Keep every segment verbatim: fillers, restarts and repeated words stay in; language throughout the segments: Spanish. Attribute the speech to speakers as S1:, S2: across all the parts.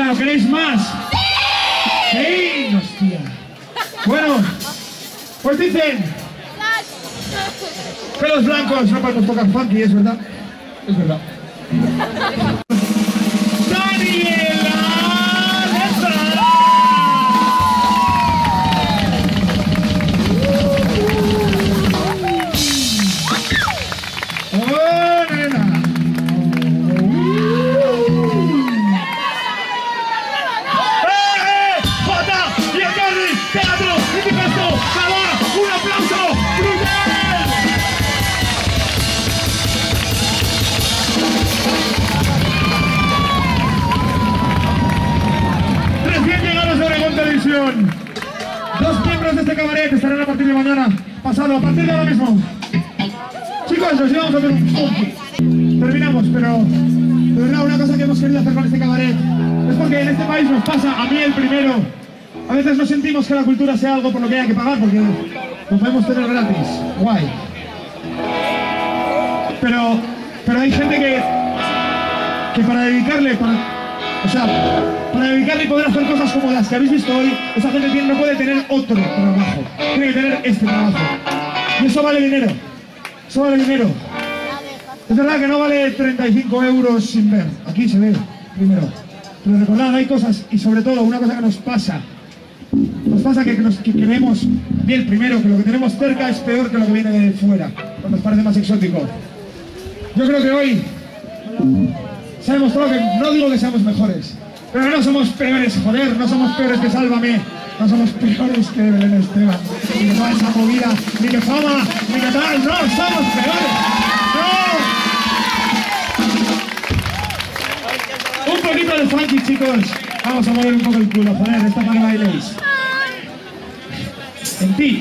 S1: Bueno, ¿queréis más? ¡Sí! ¡Hostia! Bueno, pues dicen que los blancos no podemos tocar funky, ¿es verdad? Es verdad. ¡Daniela! Dos miembros de este cabaret estarán a partir de mañana pasado, a partir de ahora mismo. Chicos, nos íbamos a hacer un funky. Terminamos, pero de verdad una cosa que hemos querido hacer con este cabaret es porque en este país nos pasa, a mí el primero, a veces no sentimos que la cultura sea algo por lo que haya que pagar, porque lo podemos tener gratis, guay. Pero, pero hay gente que, que para dedicarle, para, o sea, para dedicarle y poder hacer cosas como las que habéis visto hoy, esa gente tiene, no puede tener otro trabajo, tiene que tener este trabajo. Y eso vale dinero, eso vale dinero. Es verdad que no vale treinta y cinco euros sin ver, aquí se ve primero. Pero recordad, hay cosas, y sobre todo una cosa que nos pasa, nos pasa que, nos, que creemos, bien primero, que lo que tenemos cerca es peor que lo que viene de fuera, o nos parece más exótico. Yo creo que hoy se ha demostrado que, no digo que seamos mejores, pero no somos peores, joder, no somos peores que Sálvame, no somos peores que Belén Esteban, ni que toda esa movida, ni que Fama, ni que tal, no, somos peores, no. Un poquito de funky, chicos, vamos a mover un poco el culo, joder, esta para que bailéis. En ti.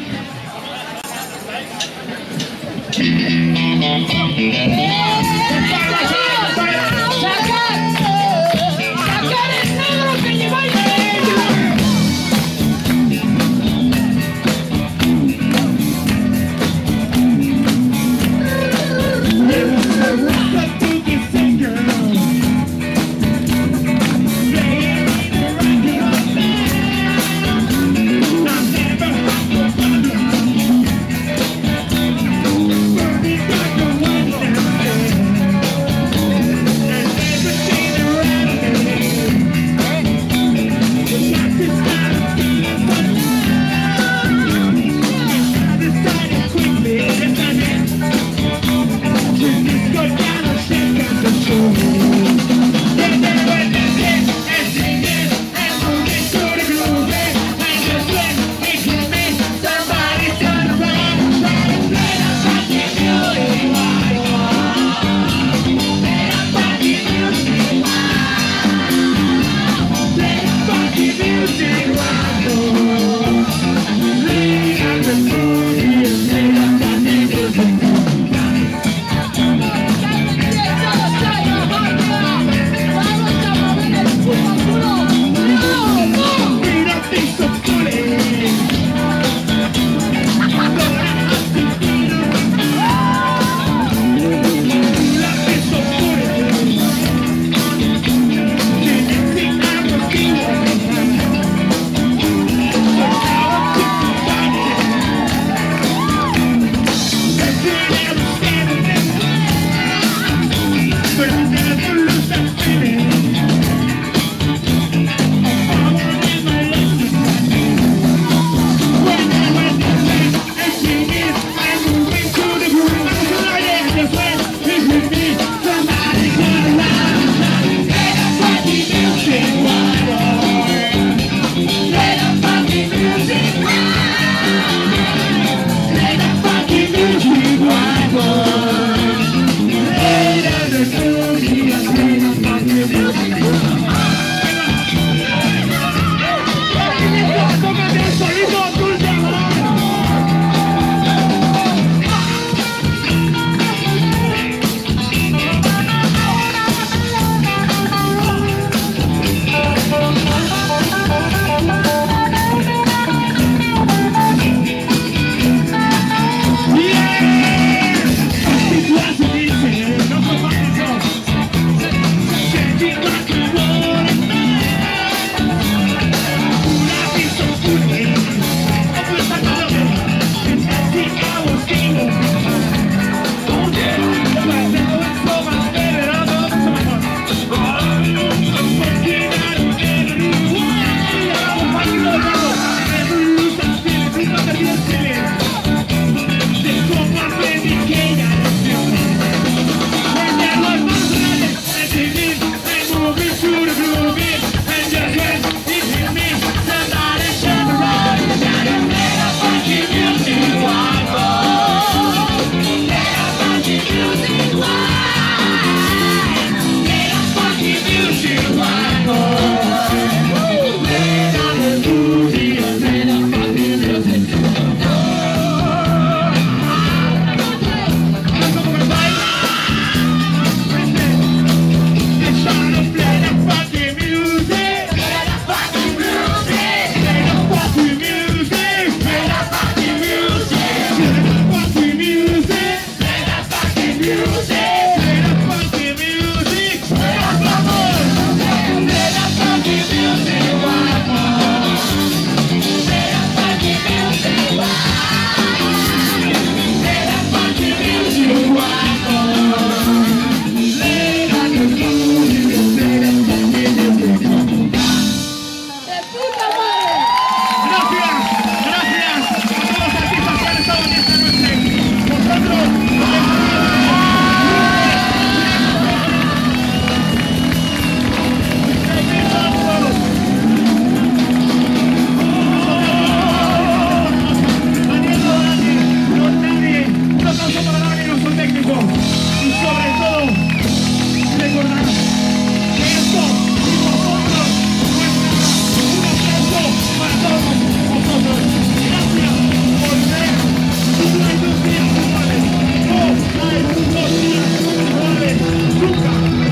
S1: esto y vosotros no es nada. Un aplauso para todos vosotros. Gracias por ser una industria iguales. No hay industrias iguales nunca.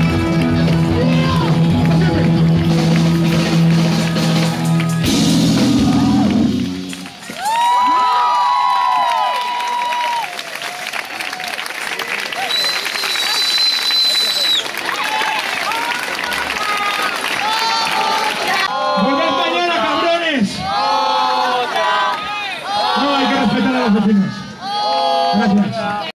S1: ¡Volved mañana, cabrones! No, hay que respetar a los vecinos. Gracias.